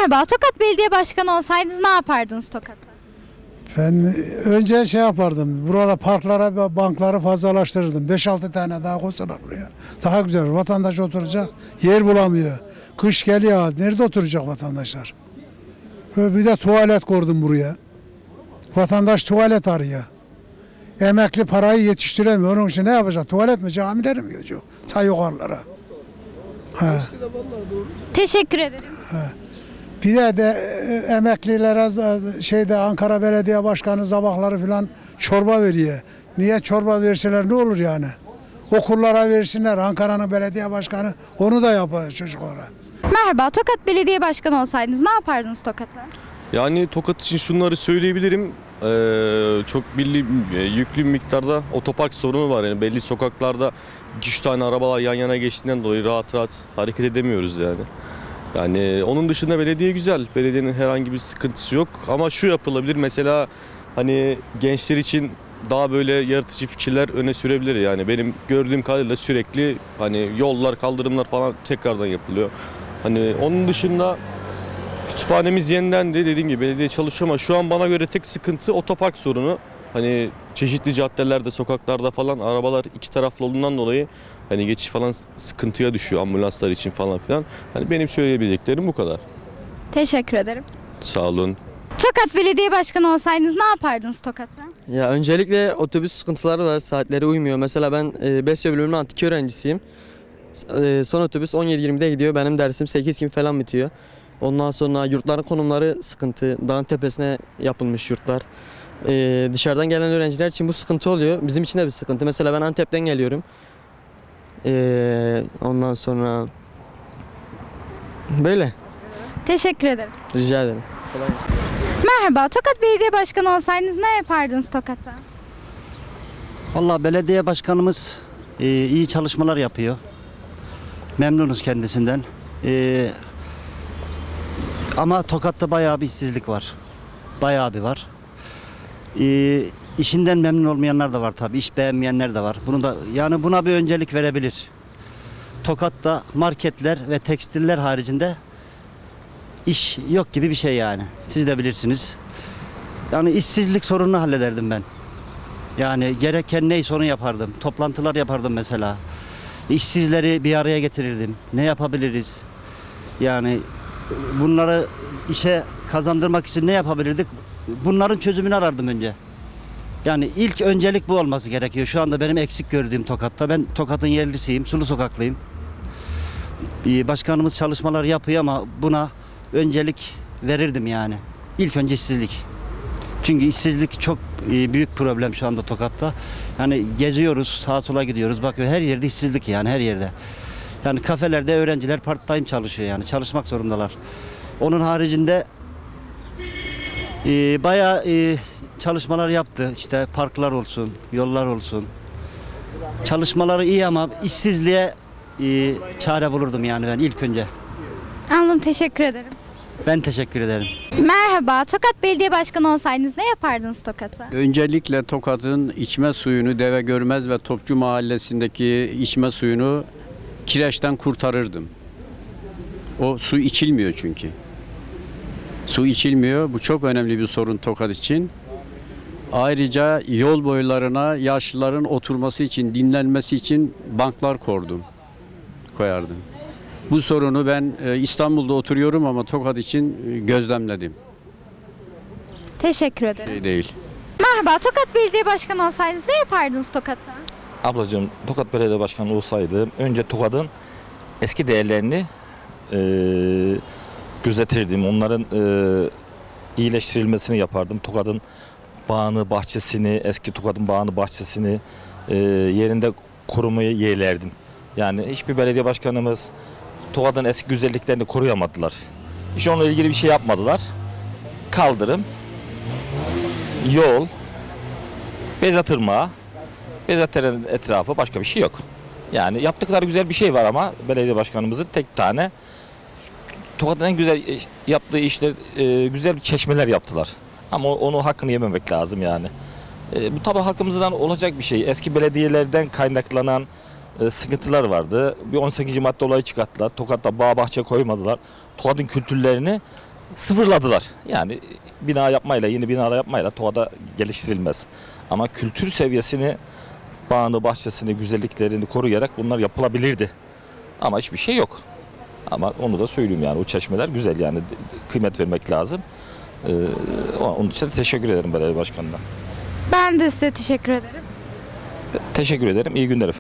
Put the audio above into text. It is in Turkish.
Merhaba, Tokat Belediye Başkanı olsaydınız ne yapardınız Tokat'ta? Ben önce şey yapardım. Burada parklara ve bankları fazlalaştırırdım. 5-6 tane daha koysalar buraya. Daha güzel. Vatandaş oturacak yer bulamıyor. Kış geliyor. Nerede oturacak vatandaşlar? Bir de tuvalet kurdum buraya. Vatandaş tuvalet arıyor. Emekli parayı yetiştiremiyor. Onun için ne yapacak? Tuvalet mi? Camilere mi gidecek? Ta yukarılara. Ha. Teşekkür ederim. Bir de emeklilere Ankara Belediye Başkanı sabahları falan çorba veriyor. Niye çorba verseler ne olur yani? Okullara versinler. Ankara'nın belediye başkanı onu da yapar çocuklara. Merhaba, Tokat Belediye Başkanı olsaydınız ne yapardınız Tokat'ta? Yani Tokat için şunları söyleyebilirim. Çok yüklü miktarda otopark sorunu var. Yani belli sokaklarda 2-3 tane arabalar yan yana geçtiğinden dolayı rahat rahat hareket edemiyoruz yani. Yani onun dışında belediye güzel. Belediyenin herhangi bir sıkıntısı yok. Ama şu yapılabilir mesela hani gençler için daha böyle yaratıcı fikirler öne sürebilir. Yani benim gördüğüm kadarıyla sürekli hani yollar, kaldırımlar falan tekrardan yapılıyor. Hani onun dışında kütüphanemiz yeniden de dediğim gibi belediye çalışıyor ama şu an bana göre tek sıkıntı otopark sorunu. Hani çeşitli caddelerde, sokaklarda falan arabalar iki taraflı olduğundan dolayı hani geçiş falan sıkıntıya düşüyor ambulanslar için falan filan. Hani benim söyleyebileceklerim bu kadar. Teşekkür ederim. Sağ olun. Tokat Belediye Başkanı olsaydınız ne yapardınız Tokat'ta? Ya öncelikle otobüs sıkıntıları var. Saatleri uymuyor. Mesela ben BESYO bölümünün antik öğrencisiyim. Son otobüs 17.20'de gidiyor. Benim dersim 8 gibi falan bitiyor. Ondan sonra yurtların konumları sıkıntı. Dağın tepesine yapılmış yurtlar. Dışarıdan gelen öğrenciler için bu sıkıntı oluyor. Bizim için de bir sıkıntı. Mesela ben Antep'ten geliyorum. Ondan sonra böyle. Teşekkür ederim. Rica ederim. Merhaba, Tokat Belediye Başkanı olsaydınız ne yapardınız Tokat'ta? Vallahi belediye başkanımız iyi çalışmalar yapıyor. Memnunuz kendisinden. Ama Tokat'ta bayağı bir işsizlik var. Bayağı bir var. İşinden memnun olmayanlar da var tabii. İş beğenmeyenler de var. Buna bir öncelik verebilir. Tokat'ta marketler ve tekstiller haricinde iş yok gibi bir şey yani. Siz de bilirsiniz. Yani işsizlik sorununu hallederdim ben. Yani gereken neyse onu yapardım. Toplantılar yapardım mesela. İşsizleri bir araya getirirdim. Ne yapabiliriz? Yani bunları işe kazandırmak için ne yapabilirdik? Bunların çözümünü arardım önce. Yani ilk öncelik bu olması gerekiyor. Şu anda benim eksik gördüğüm Tokat'ta. Ben Tokat'ın yerlisiyim, Sulu Sokaklıyım. Başkanımız çalışmalar yapıyor ama buna öncelik verirdim yani. İlk önce işsizlik. Çünkü işsizlik çok büyük problem şu anda Tokat'ta. Yani geziyoruz, sağa sola gidiyoruz. Bakıyor her yerde işsizlik yani her yerde. Yani kafelerde öğrenciler part-time çalışıyor yani. Çalışmak zorundalar. Onun haricinde bayağı çalışmalar yaptı. İşte parklar olsun, yollar olsun. Çalışmaları iyi ama işsizliğe çare bulurdum yani ben ilk önce. Anladım, teşekkür ederim. Ben teşekkür ederim. Merhaba, Tokat Belediye Başkanı olsaydınız ne yapardınız Tokat'ta? Öncelikle Tokat'ın içme suyunu Deve Görmez ve Topçu Mahallesi'ndeki içme suyunu kireçten kurtarırdım. O su içilmiyor çünkü. Su içilmiyor. Bu çok önemli bir sorun Tokat için. Ayrıca yol boylarına yaşlıların oturması için, dinlenmesi için banklar koyardım. Bu sorunu ben İstanbul'da oturuyorum ama Tokat için gözlemledim. Teşekkür ederim. Şey değil. Merhaba, Tokat Belediye Başkanı olsaydınız ne yapardınız Tokat'ta? Ablacığım Tokat Belediye Başkanı olsaydı önce Tokat'ın eski değerlerini gözetirdim. Onların iyileştirilmesini yapardım. Tokat'ın bağını, bahçesini, eski Tokat'ın bağını, bahçesini yerinde korumayı yeğlerdim. Yani hiçbir belediye başkanımız Tokat'ın eski güzelliklerini koruyamadılar. İşte onunla ilgili bir şey yapmadılar. Kaldırım, yol, Beyzat Irmağı, Beyzat'ın etrafı, başka bir şey yok. Yani yaptıkları güzel bir şey var ama belediye başkanımızın tek tane Tokat'ın en güzel yaptığı işler, güzel çeşmeler yaptılar. Ama onu hakkını yememek lazım yani. Bu tabii halkımızdan olacak bir şey. Eski belediyelerden kaynaklanan sıkıntılar vardı. Bir 18. madde olayı çıkarttılar. Tokat'ta bağ bahçe koymadılar. Tokat'ın kültürlerini sıfırladılar. Yani bina yapmayla, yeni bina yapmayla Tokat'a geliştirilmez. Ama kültür seviyesini, bağını, bahçesini, güzelliklerini koruyarak bunlar yapılabilirdi. Ama hiçbir şey yok. Ama onu da söyleyeyim yani o çeşmeler güzel yani kıymet vermek lazım. Onun için teşekkür ederim belediye başkanına. Ben de size teşekkür ederim. Teşekkür ederim. İyi günler efendim.